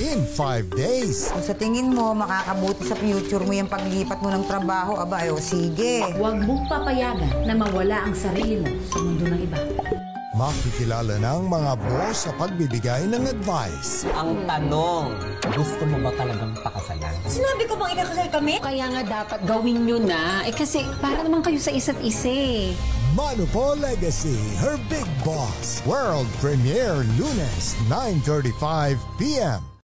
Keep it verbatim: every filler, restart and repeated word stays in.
in five days. Kung sa tingin mo, makakabuti sa future mo yung paglipat mo ng trabaho, aba, ayo, sige. Huwag mong papayagan na mawala ang sarili mo sa mundo ng iba. Makikilala ng mga boss sa pagbibigay ng advice. Ang tanong, gusto mo ba talagang pakasalan? Sinabi ko bang ikakasal kami? Kaya nga dapat gawin nyo na. Eh kasi para naman kayo sa isa't isa eh. Mano po Legacy, Her Big Boss. World premiere Lunes, nine thirty-five p m